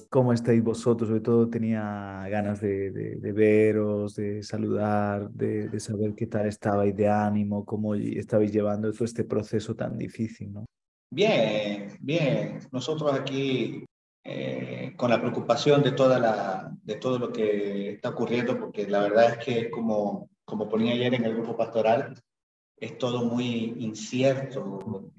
¿Cómo estáis vosotros? Sobre todo tenía ganas de veros, de saludar, de saber qué tal estabais de ánimo, cómo estabais llevando todo este proceso tan difícil, ¿no? Bien, bien. Nosotros aquí con la preocupación de todo lo que está ocurriendo, porque la verdad es que como ponía ayer en el grupo pastoral, es todo muy incierto,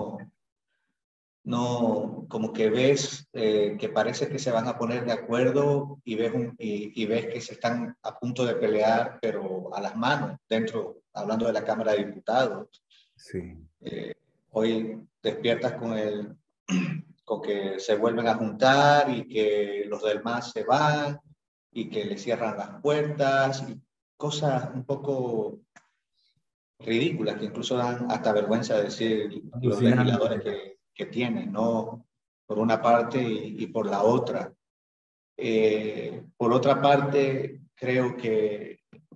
no, como que ves que parece que se van a poner de acuerdo y ves que se están a punto de pelear, pero a las manos, hablando de la Cámara de Diputados. Sí. Eh, Hoy despiertas con que se vuelven a juntar y que los del MAS se van y que le cierran las puertas y cosas un poco ridículas que incluso dan hasta vergüenza decir los Alucinante. legisladores que tienen, ¿no? Por una parte y por la otra. Por otra parte, creo que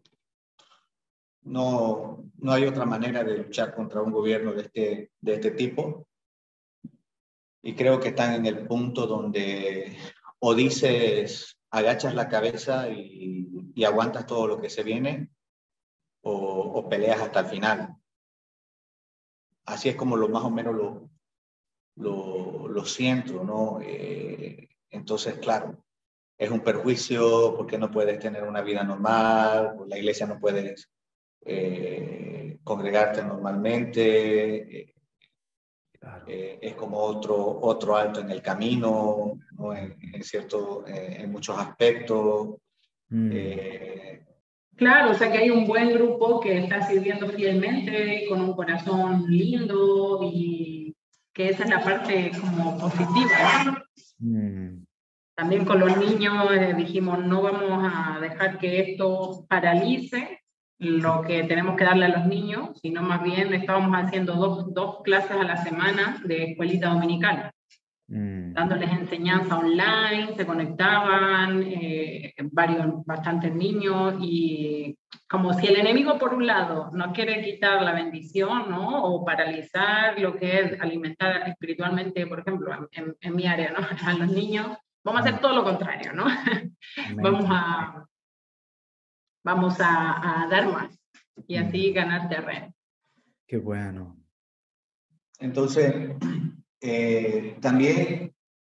no hay otra manera de luchar contra un gobierno de este tipo. Y creo que están en el punto donde o dices, agachas la cabeza y aguantas todo lo que se viene, o peleas hasta el final. Así es como más o menos lo siento, ¿no? Entonces, claro, es un perjuicio porque no puedes tener una vida normal, por la iglesia no puedes congregarte normalmente, Claro. es como otro alto en el camino, ¿no? En muchos aspectos. Mm. Eh, Claro, o sea que hay un buen grupo que está sirviendo fielmente, con un corazón lindo y que esa es la parte como positiva, ¿no? Mm. También con los niños dijimos, no vamos a dejar que esto paralice lo que tenemos que darle a los niños, sino más bien estábamos haciendo dos clases a la semana de escuelita dominical, dándoles enseñanza online, se conectaban bastantes niños y como si el enemigo por un lado no quiere quitar la bendición, ¿no? O paralizar lo que es alimentar espiritualmente, por ejemplo, en mi área, ¿no? A los niños, vamos a hacer todo lo contrario, ¿no? Amén. Vamos a dar más y así ganar terreno. Qué bueno. entonces, también,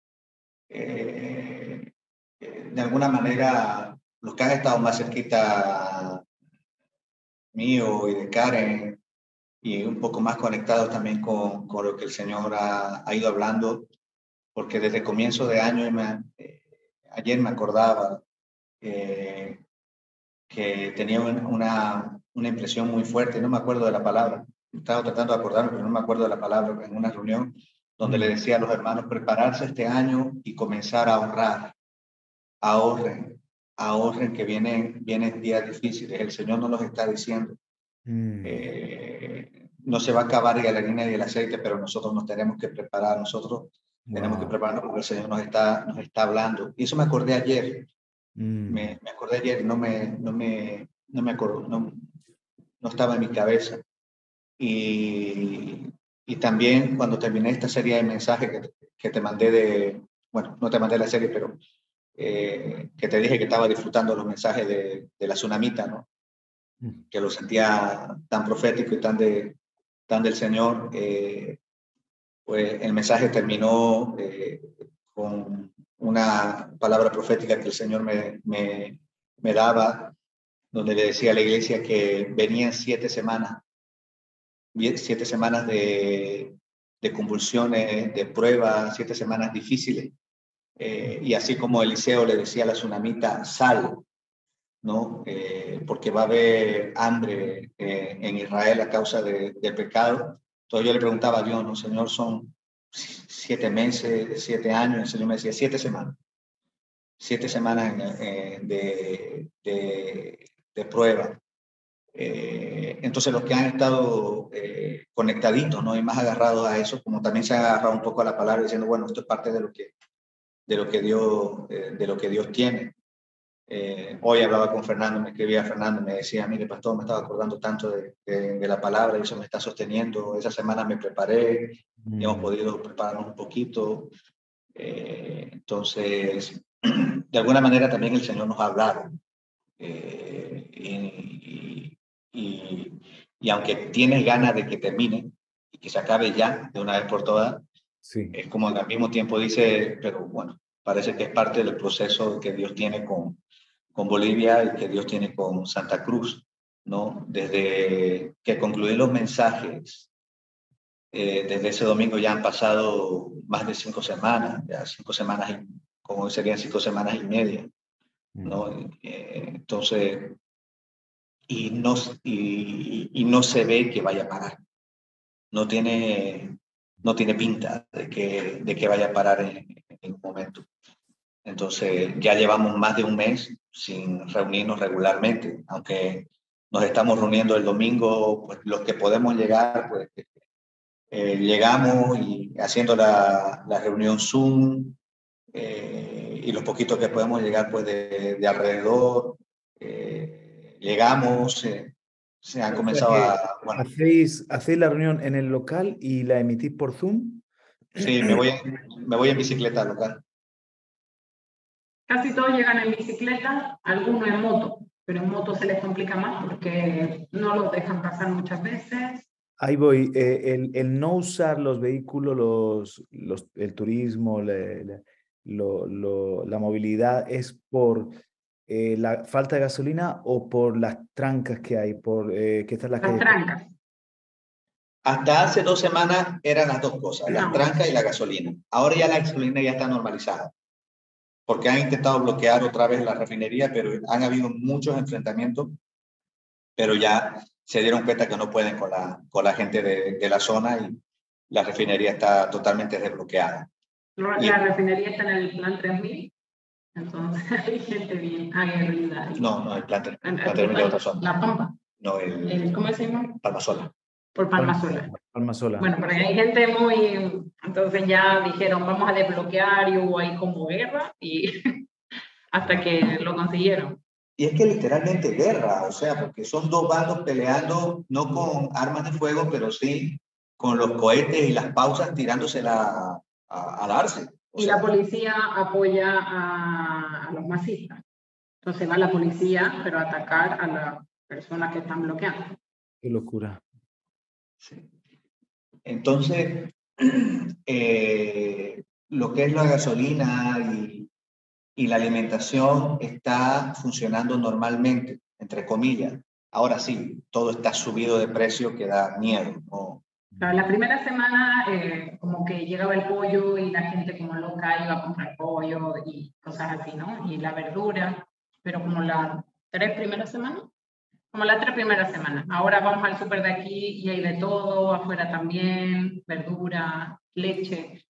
de alguna manera, los que han estado más cerquita mío y de Karen, y un poco más conectados también con lo que el Señor ha ido hablando, porque desde comienzo de año, ayer me acordaba que tenía una impresión muy fuerte, no me acuerdo de la palabra, estaba tratando de acordarme, pero no me acuerdo de la palabra, en una reunión donde le decía a los hermanos prepararse este año y comenzar a ahorrar, ahorren, ahorren que vienen días difíciles, el Señor nos los está diciendo. No se va a acabar la harina y el aceite, pero nosotros nos tenemos que preparar, nosotros tenemos que prepararnos porque el Señor nos está hablando. Y eso me acordé ayer, me acordé ayer, no me acuerdo, no estaba en mi cabeza. Y también cuando terminé esta serie de mensajes que te mandé bueno, no te mandé la serie, pero que te dije que estaba disfrutando los mensajes de la tsunamita, ¿no? Que lo sentía tan profético y tan del Señor, pues el mensaje terminó con una palabra profética que el Señor me daba, donde le decía a la iglesia que venían 7 semanas de convulsiones, de pruebas, 7 semanas difíciles. Y así como Eliseo le decía a la tsunamita, sal, ¿no? Porque va a haber hambre en Israel a causa del pecado. Entonces yo le preguntaba a Dios, ¿no, Señor? Son 7 meses, 7 años. El Señor me decía 7 semanas. 7 semanas de prueba. Entonces los que han estado conectaditos, ¿no? Y más agarrados a eso, como también se han agarrado un poco a la palabra diciendo, bueno, esto es parte de lo que Dios tiene. Hoy hablaba con Fernando, me escribía a Fernando, me decía, mire, pastor, me estaba acordando tanto de la palabra y eso me está sosteniendo. Esa semana me preparé y hemos podido prepararnos un poquito. Entonces, de alguna manera también el Señor nos ha hablado. Y aunque tienes ganas de que termine y que se acabe ya de una vez por todas, Sí. es como al mismo tiempo dice, pero bueno, parece que es parte del proceso que Dios tiene con Bolivia y que Dios tiene con Santa Cruz, ¿no? Desde que concluí los mensajes, desde ese domingo ya han pasado más de 5 semanas, ya 5 semanas, como serían 5 semanas y media, ¿no? Entonces, y no se ve que vaya a parar. No tiene pinta de que vaya a parar en un momento. Entonces, ya llevamos más de un mes sin reunirnos regularmente, aunque nos estamos reuniendo el domingo, pues los que podemos llegar, pues llegamos y haciendo la reunión Zoom, y los poquitos que podemos llegar pues de alrededor, llegamos, se han O sea comenzado que a, bueno, hacéis la reunión en el local y la emitís por Zoom. sí, me voy en bicicleta al local. Casi todos llegan en bicicleta, algunos en moto, pero en moto se les complica más porque no los dejan pasar muchas veces. Ahí voy. El no usar los vehículos, el turismo, la movilidad, ¿es por la falta de gasolina o por las trancas que hay? Por que están las Las calles. trancas. Hasta hace 2 semanas eran las dos cosas, las No. trancas y la gasolina. Ahora ya la gasolina ya está normalizada, porque han intentado bloquear otra vez la refinería, pero han habido muchos enfrentamientos, pero ya se dieron cuenta que no pueden con la gente de la zona y la refinería está totalmente desbloqueada. La refinería está en el plan 3000, entonces hay gente bien aguerrida. No, el plan 3000 de otra zona. La Pampa. No, ¿Cómo se llama? Palmasola. Por Palmasola. Palmasola. Bueno, porque hay gente muy... Entonces ya dijeron, vamos a desbloquear, y hubo ahí como guerra, y hasta que lo consiguieron. Y es que literalmente guerra, o sea, porque son dos bandos peleando, no con armas de fuego, pero sí con los cohetes y las pausas tirándosela a darse. Y la policía apoya a los masistas. Entonces va la policía, pero a atacar a las personas que están bloqueando. Qué locura. Sí. Entonces, lo que es la gasolina y la alimentación está funcionando normalmente, entre comillas. Ahora sí, todo está subido de precio que da miedo, ¿no? La primera semana como que llegaba el pollo y la gente como loca iba a comprar pollo y cosas así, ¿no? Y la verdura, pero como las 3 primeras semanas, ahora vamos al súper de aquí y hay de todo, afuera también, verdura, leche.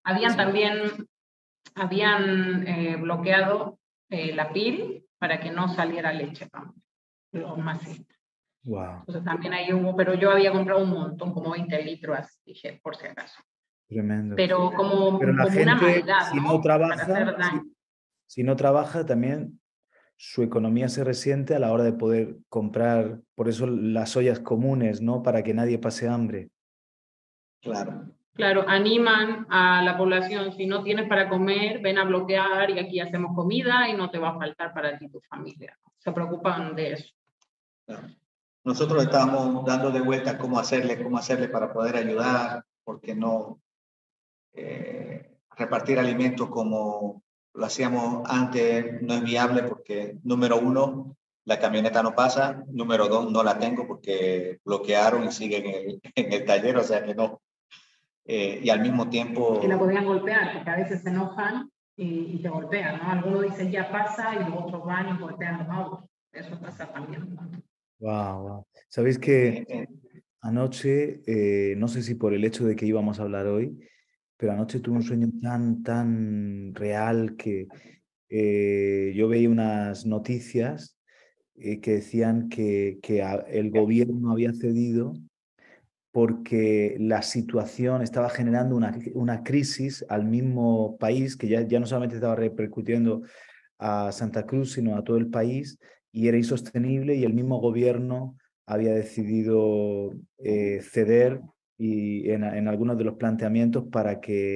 Habían bloqueado la PIL para que no saliera leche, ¿no? Los masistas. Wow. Entonces también ahí hubo, pero yo había comprado un montón, como 20 litros, así, dije, por si acaso. Tremendo. Pero como la gente, una maldad, si ¿no? no trabaja, Para hacer daño. si no trabaja, también su economía se resiente a la hora de poder comprar, por eso las ollas comunes, ¿no? Para que nadie pase hambre. Claro. Claro, animan a la población, si no tienes para comer, ven a bloquear y aquí hacemos comida y no te va a faltar para ti y tu familia. Se preocupan de eso. Claro. Nosotros estábamos dando de vuelta cómo hacerle para poder ayudar, porque no repartir alimentos como lo hacíamos antes no es viable porque, número 1, la camioneta no pasa, número 2, no la tengo porque bloquearon y siguen en el taller, o sea que no. Y al mismo tiempo... Y la podían golpear, porque a veces se enojan y te golpean, ¿no? Algunos dicen ya pasa y los otros van y golpean los autos. Eso pasa también, ¿no? Wow. ¿Sabéis que anoche, no sé si por el hecho de que íbamos a hablar hoy, pero anoche tuve un sueño tan real que yo veía unas noticias que decían que el gobierno había cedido porque la situación estaba generando una crisis al mismo país, que ya no solamente estaba repercutiendo a Santa Cruz, sino a todo el país, y era insostenible, y el mismo gobierno había decidido ceder en algunos de los planteamientos para que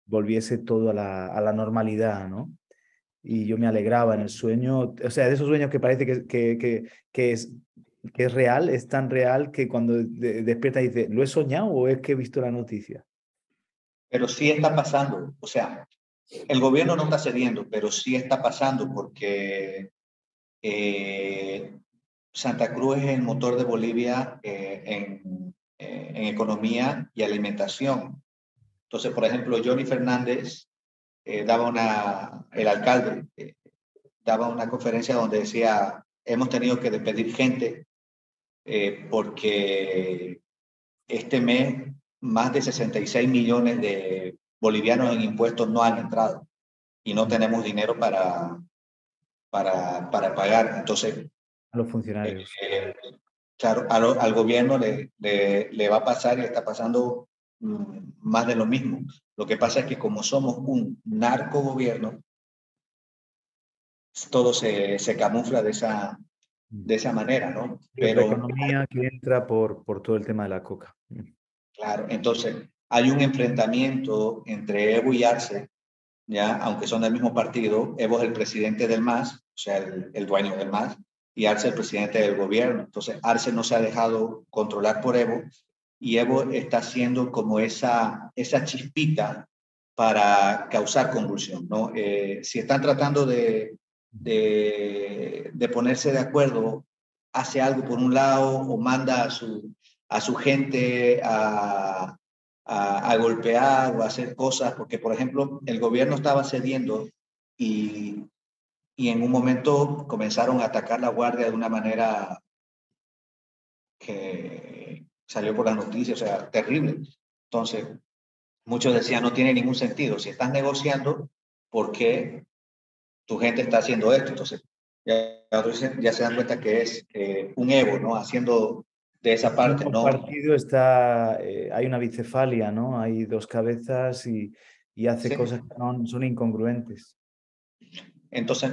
volviese todo a la normalidad, ¿no? Y yo me alegraba en el sueño, o sea, de esos sueños que parece que es real, es tan real que cuando despierta dice, ¿lo he soñado o es que he visto la noticia? Pero sí está pasando, o sea, el gobierno no está cediendo, pero sí está pasando porque Santa Cruz es el motor de Bolivia en economía y alimentación. Entonces, por ejemplo, Johnny Fernández el alcalde, daba una conferencia donde decía, hemos tenido que despedir gente porque este mes más de 66 millones de bolivianos en impuestos no han entrado y no tenemos dinero para pagar. Entonces, A los funcionarios. claro, al gobierno le va a pasar y le está pasando más de lo mismo. Lo que pasa es que como somos un narcogobierno, todo se camufla de esa manera, ¿no? Y otra Pero, economía que entra por todo el tema de la coca. claro, entonces hay un enfrentamiento entre Evo y Arce, ya, aunque son del mismo partido. Evo es el presidente del MAS, o sea, el dueño del MAS, y Arce el presidente del gobierno. Entonces, Arce no se ha dejado controlar por Evo, y Evo está haciendo como esa chispita para causar convulsión, ¿no? Si están tratando de ponerse de acuerdo, hace algo por un lado o manda a su gente a golpear o a hacer cosas, porque, por ejemplo, el gobierno estaba cediendo y, y en un momento comenzaron a atacar la guardia de una manera que salió por las noticias, o sea, terrible. Entonces, muchos decían, no tiene ningún sentido. Si estás negociando, ¿por qué tu gente está haciendo esto? Entonces, ya se dan cuenta que es un Evo, ¿no? Haciendo de esa El parte, mismo ¿no? partido está, hay una bicefalia, ¿no? Hay dos cabezas y hace Sí. cosas que son incongruentes. Entonces,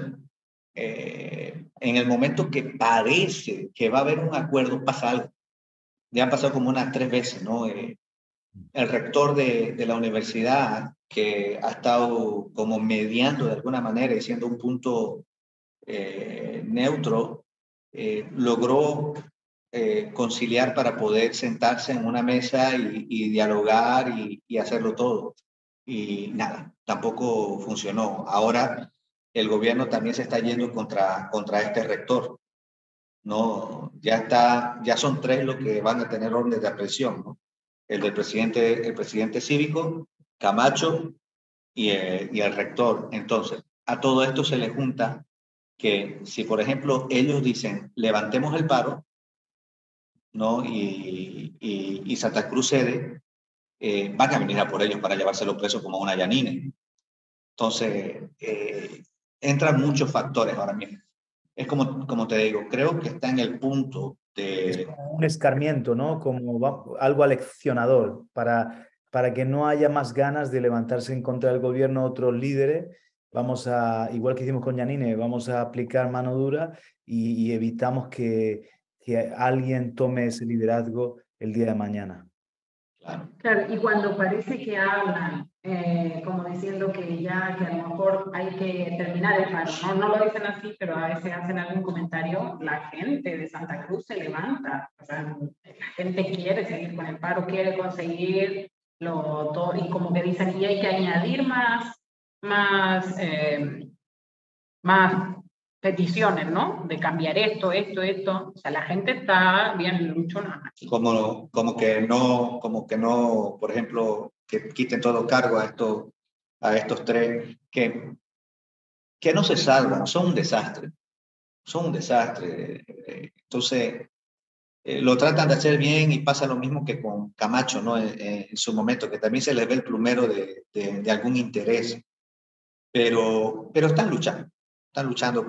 en el momento que parece que va a haber un acuerdo, pasa algo. Ya han pasado como unas 3 veces, ¿no? El rector de la universidad, que ha estado como mediando de alguna manera y siendo un punto neutro, logró conciliar para poder sentarse en una mesa y dialogar y hacerlo todo. Y nada, tampoco funcionó. Ahora el gobierno también se está yendo contra este rector. No, ya son 3 los que van a tener órdenes de aprehensión, ¿no? El presidente cívico, Camacho y el rector. Entonces, a todo esto se le junta que si, por ejemplo, ellos dicen, levantemos el paro, ¿no? Y Santa Cruz cede, van a venir a por ellos para llevárselo preso como una Yanine. Entonces, entran muchos factores ahora mismo. Es como te digo, creo que está en el punto Es de... como un escarmiento, ¿no? Algo aleccionador para que no haya más ganas de levantarse en contra del gobierno otros líderes. Vamos a, igual que hicimos con Yanine, vamos a aplicar mano dura y evitamos que alguien tome ese liderazgo el día de mañana. Claro. Claro, y cuando parece que hablan, como diciendo que ya, que a lo mejor hay que terminar el paro, ¿no? No lo dicen así, pero a veces hacen algún comentario, la gente de Santa Cruz se levanta, o sea, la gente quiere seguir con el paro, quiere conseguir todo, y como que dicen, y hay que añadir más, más peticiones, ¿no? De cambiar esto. O sea, la gente está bien luchona aquí. Como que no, por ejemplo, que quiten todo cargo a estos 3 que no se salvan, son un desastre. Son un desastre. Entonces, lo tratan de hacer bien y pasa lo mismo que con Camacho, ¿no? En su momento, que también se les ve el plumero de algún interés, pero están luchando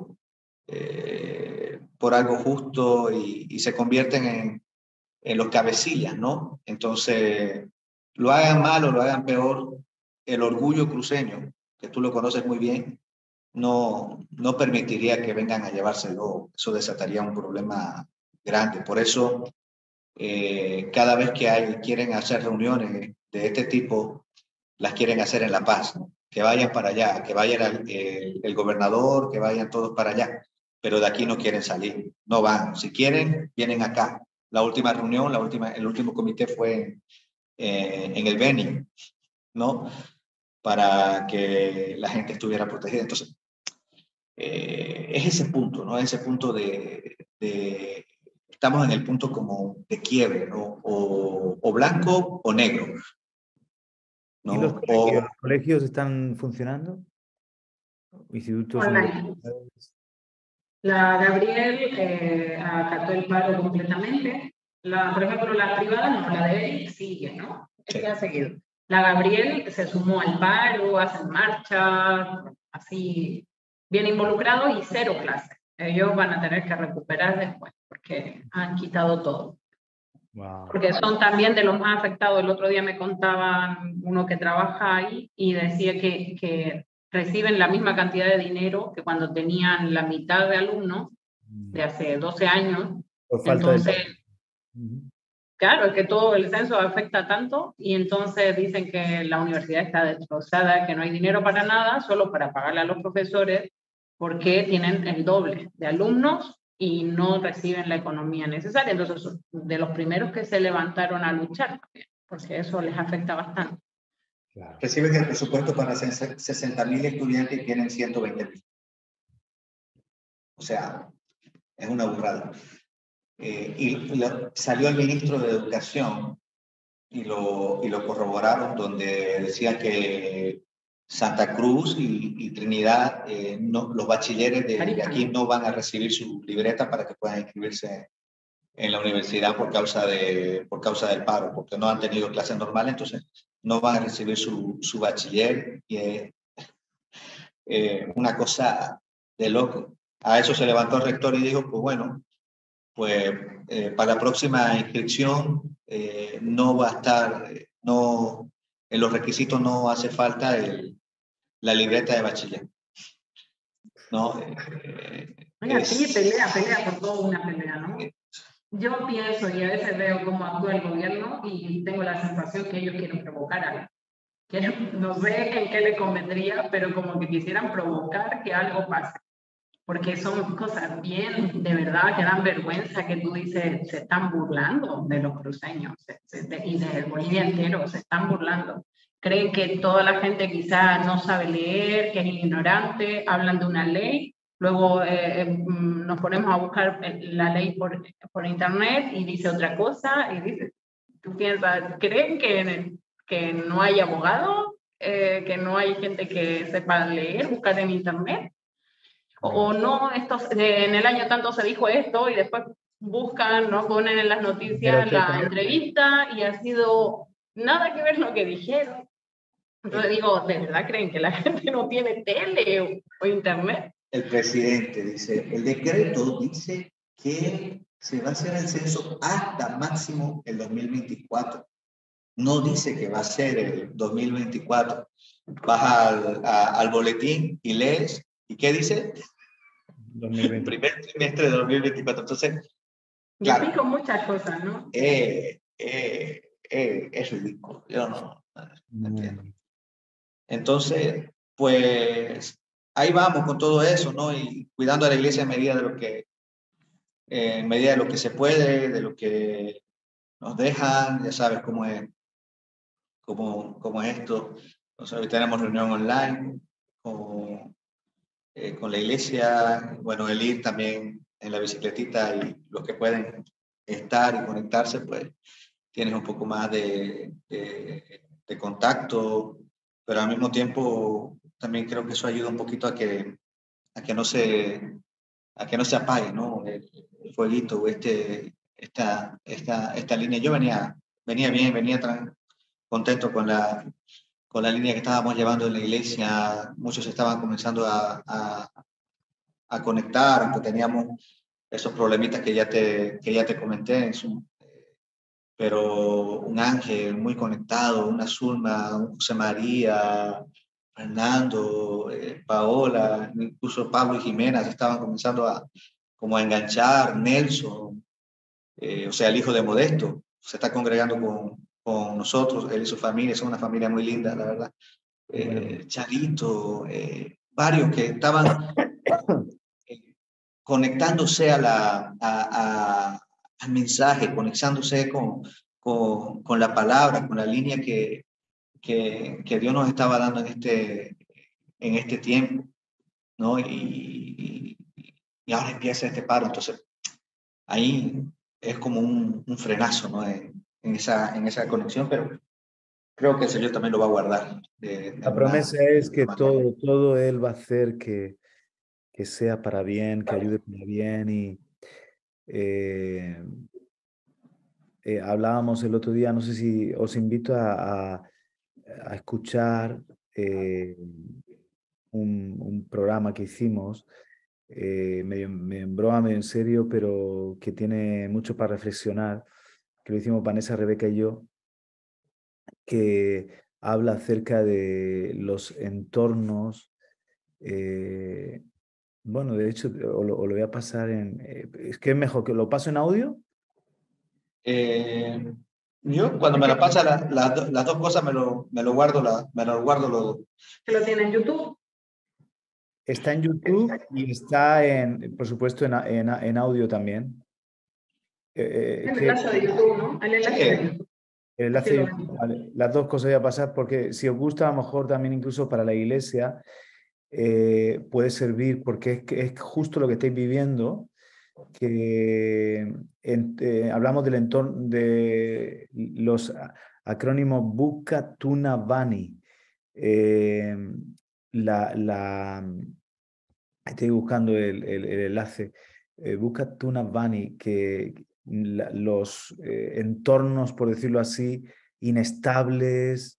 por algo justo y se convierten en los cabecillas, ¿no? Entonces, lo hagan mal o lo hagan peor, el orgullo cruceño, que tú lo conoces muy bien, no permitiría que vengan a llevárselo. Eso desataría un problema grande. Por eso, cada vez que quieren hacer reuniones de este tipo, las quieren hacer en La Paz, ¿no? Que vayan para allá, que vayan el gobernador, que vayan todos para allá, pero de aquí no quieren salir, no van. Si quieren, vienen acá. La última reunión, el último comité fue en el Beni, ¿no? Para que la gente estuviera protegida. Entonces, es ese punto, ¿no? Ese punto estamos en el punto como de quiebre, ¿no? O blanco o negro, ¿no? ¿Y los colegios? ¿Los colegios están funcionando? Institutos Online. universitarios. La Gabriel acató el paro completamente. Por ejemplo, la privada no, la de Eric sigue, ¿no? Sí. Ha seguido. La Gabriel se sumó al paro, hacen marchas, así, bien involucrado y 0 clases. Ellos van a tener que recuperar después porque han quitado todo. Wow. Porque son también de los más afectados. El otro día me contaban uno que trabaja ahí y decía que reciben la misma cantidad de dinero que cuando tenían la mitad de alumnos de hace 12 años. Por falta Entonces, de... claro, es que todo el censo afecta tanto y entonces dicen que la universidad está destrozada, que no hay dinero para nada, solo para pagarle a los profesores porque tienen el doble de alumnos y no reciben la economía necesaria. Entonces, son de los primeros que se levantaron a luchar también, porque eso les afecta bastante. Claro. Reciben el presupuesto para 60.000 estudiantes y tienen 120.000. O sea, es una burrada. Salió el ministro de Educación y lo corroboraron, donde decía que Santa Cruz y Trinidad, los bachilleres de aquí no van a recibir su libreta para que puedan inscribirse en la universidad por causa del paro, porque no han tenido clases normales, entonces no van a recibir su bachiller, y es una cosa de loco. A eso se levantó el rector y dijo, pues bueno, pues para la próxima inscripción no va a estar, en los requisitos no hace falta la libreta de bachiller. ¿No? Sí, pelea por todo, una pelea, ¿no? Yo pienso y a veces veo cómo actúa el gobierno y tengo la sensación que ellos quieren provocar algo. No sé en qué le convendría, pero como que quisieran provocar que algo pase. Porque son cosas bien, de verdad, que dan vergüenza, que tú dices, se están burlando de los cruceños y de Bolivia entero, se están burlando. Creen que toda la gente quizás no sabe leer, que es ignorante, hablan de una ley, luego nos ponemos a buscar la ley por internet y dice otra cosa, y dice, tú piensas, ¿creen que no hay abogados, que no hay gente que sepa leer, buscar en internet? O no, en el año tanto se dijo esto y después buscan, ¿no? Ponen en las noticias la entrevista y ha sido nada que ver lo que dijeron. Entonces digo, ¿de verdad creen que la gente no tiene tele o internet? El presidente dice, el decreto dice que se va a hacer el censo hasta máximo el 2024. No dice que va a ser el 2024. Vas al boletín y lees, ¿y qué dice? 2020. Primer trimestre de 2024. Entonces, claro, explico muchas cosas, ¿no? Es ridículo. Yo no entiendo. Entonces, pues ahí vamos con todo eso, ¿no? Y cuidando a la iglesia en medida de lo que se puede, de lo que nos dejan, ya sabes cómo es esto. Entonces, hoy tenemos reunión online con la iglesia, bueno, el ir también en la bicicletita y los que pueden estar y conectarse, pues tienes un poco más de contacto, pero al mismo tiempo también creo que eso ayuda un poquito a que no se apague, ¿no? El fueguito, esta línea. Yo venía bien, contento con la línea que estábamos llevando en la iglesia. Muchos estaban comenzando a conectar, aunque teníamos esos problemitas que ya te comenté, pero un Ángel muy conectado, una Zulma, un José María, Fernando, Paola, incluso Pablo y Jimena se estaban comenzando a enganchar. Nelson, o sea, el hijo de Modesto, se está congregando con nosotros, él y su familia, son una familia muy linda, la verdad. Bueno. Charito, varios que estaban conectándose al mensaje, conectándose con la palabra, con la línea que Dios nos estaba dando en este tiempo, ¿no? Y ahora empieza este paro, entonces ahí es como un frenazo, ¿no? En esa conexión, pero creo que el Señor también lo va a guardar La promesa es de que alguna manera. todo Él va a hacer que sea para bien, que ayude para bien. Y eh, hablábamos el otro día, no sé si os invito a escuchar eh, un programa que hicimos, medio en broma, medio en serio, pero que tiene mucho para reflexionar, que lo hicimos Vanessa, Rebeca y yo, que habla acerca de los entornos. Bueno, de hecho, o lo voy a pasar en... es que es mejor que lo paso en audio. Eh, yo cuando me la pasa las dos cosas me lo guardo, me lo guardo ¿Que lo tiene en YouTube? Está en YouTube y está, por supuesto, en audio también. El Que enlace de YouTube, ¿no? El enlace de sí, YouTube. el Así enlace de lo YouTube, ven. vale. Las dos cosas voy a pasar porque si os gusta, a lo mejor también incluso para la iglesia puede servir porque es justo lo que estáis viviendo, que hablamos del entorno de los acrónimos Buka Tuna Bani. Eh, la, estoy buscando el enlace. Busca Tuna Bunny, que los entornos, por decirlo así, inestables,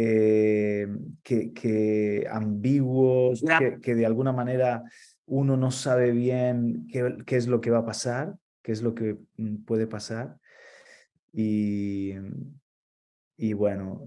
que ambiguos, que de alguna manera uno no sabe bien qué es lo que va a pasar, qué es lo que puede pasar. Y, y bueno,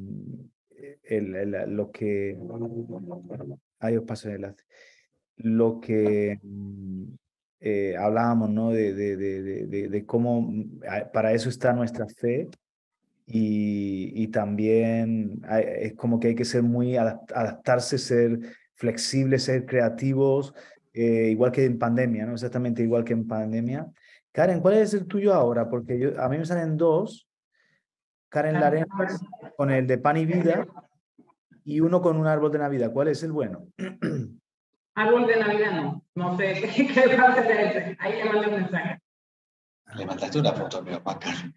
lo que... Ahí os paso el enlace. Lo que hablábamos, ¿no? De cómo para eso está nuestra fe y también es como que hay que ser muy adaptarse, ser flexibles, ser creativos, igual que en pandemia, ¿no? Exactamente igual que en pandemia. Karen, ¿cuál es el tuyo ahora? Porque a mí me salen dos, Karen Larenas con el de Pan y Vida y uno con un árbol de Navidad. ¿Cuál es el bueno? Árbol de Navidad no. No sé qué va a hacer ese. Ahí le mandé un mensaje. le mandaste una foto a mi papá, Carlos.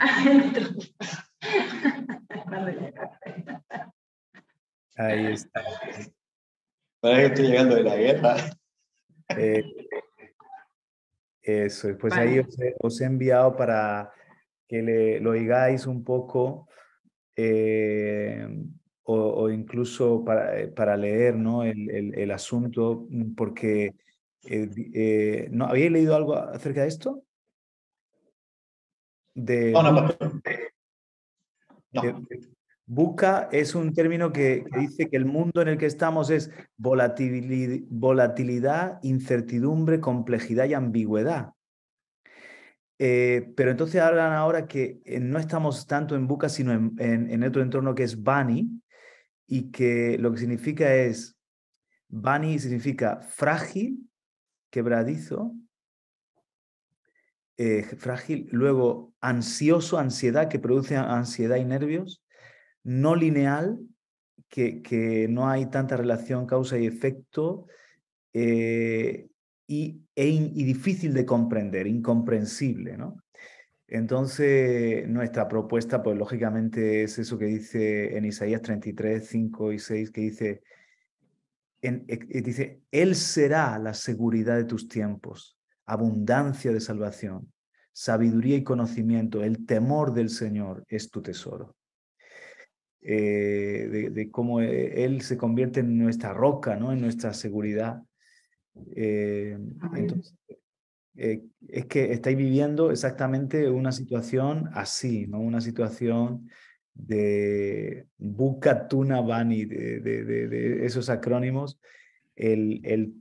Ahí está. Para que estoy llegando de la guerra. Eh, Eso, pues ahí Vale. os he enviado para que lo oigáis un poco eh, o incluso para leer, ¿no? el asunto, porque ¿no habéis leído algo acerca de esto? De No, no, pastor. de- No. VUCA es un término que dice que el mundo en el que estamos es volatilidad, incertidumbre, complejidad y ambigüedad. Pero entonces hablan ahora que no estamos tanto en VUCA, sino en otro entorno que es BANI, y que lo que significa es, BANI significa frágil, quebradizo, frágil, luego ansioso, ansiedad, que produce ansiedad y nervios, no lineal, que no hay tanta relación causa y efecto, y difícil de comprender, incomprensible, ¿no? Entonces, nuestra propuesta, pues lógicamente es eso que dice en Isaías 33, 5 y 6, que dice, Él será la seguridad de tus tiempos, abundancia de salvación, sabiduría y conocimiento, el temor del Señor es tu tesoro. De cómo Él se convierte en nuestra roca, ¿no? En nuestra seguridad. Entonces, es que estáis viviendo exactamente una situación así, ¿no? Una situación de Buka Tuna Bani, de esos acrónimos.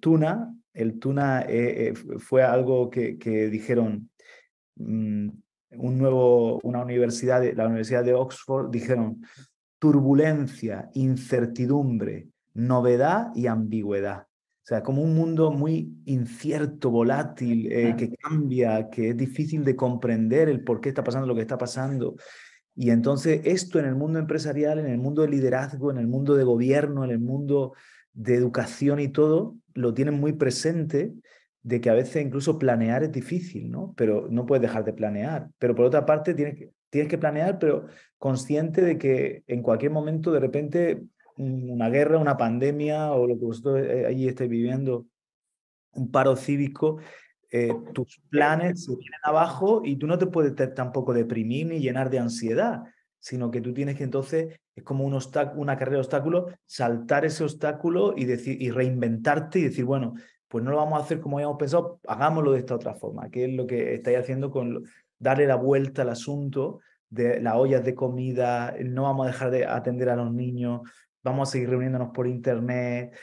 El tuna fue algo que dijeron, una universidad, la Universidad de Oxford, dijeron turbulencia, incertidumbre, novedad y ambigüedad. O sea, como un mundo muy incierto, volátil, que cambia, que es difícil de comprender el por qué está pasando lo que está pasando. Y entonces esto en el mundo empresarial, en el mundo de liderazgo, en el mundo de gobierno, en el mundo de educación y todo, lo tienen muy presente, de que a veces incluso planear es difícil, ¿no? Pero no puedes dejar de planear. Pero por otra parte tienes que planear, pero consciente de que en cualquier momento de repente una guerra, una pandemia o lo que vosotros allí estáis viviendo, un paro cívico, tus planes se vienen abajo y tú no te puedes tampoco deprimir ni llenar de ansiedad, sino que tú tienes que entonces, es como una carrera de obstáculos, saltar ese obstáculo y reinventarte y decir, bueno, pues no lo vamos a hacer como habíamos pensado, hagámoslo de esta otra forma, que es lo que estáis haciendo con darle la vuelta al asunto de las ollas de comida, no vamos a dejar de atender a los niños, vamos a seguir reuniéndonos por internet,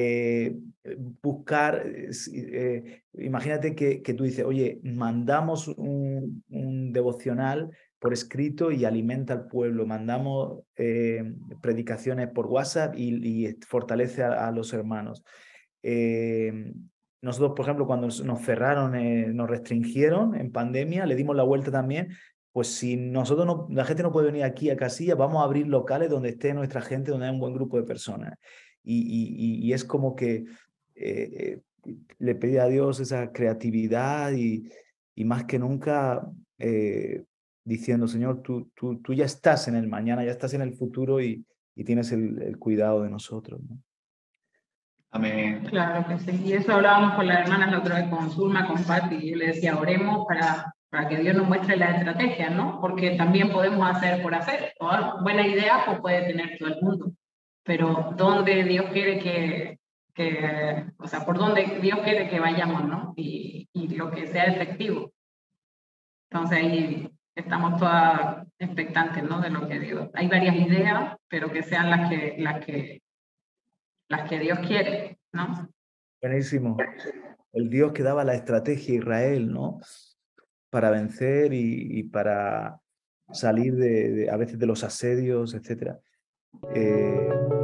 buscar, imagínate que tú dices, oye, mandamos un devocional por escrito y alimenta al pueblo, mandamos predicaciones por WhatsApp y fortalece a los hermanos. Nosotros, por ejemplo, cuando nos cerraron, nos restringieron en pandemia, le dimos la vuelta también. Pues si nosotros no, la gente no puede venir aquí a Casillas, vamos a abrir locales donde esté nuestra gente, donde hay un buen grupo de personas. Y es como que le pedí a Dios esa creatividad y más que nunca diciendo, Señor, tú ya estás en el mañana, ya estás en el futuro y tienes el cuidado de nosotros, ¿no? Amén. Claro que sí. Y eso hablábamos con las hermanas la otra vez, con Zulma, con Pati, y yo le decía, oremos para que Dios nos muestre la estrategia, ¿no? Porque también podemos hacer por hacer. Toda buena idea pues puede tener todo el mundo, pero ¿dónde Dios quiere o sea, por dónde Dios quiere que vayamos, ¿no? Y lo que sea efectivo. Entonces ahí estamos todas expectantes, ¿no? De lo que Dios. Hay varias ideas, pero que sean las que Dios quiere, ¿no? Buenísimo. El Dios que daba la estrategia a Israel, ¿no? Para vencer y para salir a veces de los asedios, etc.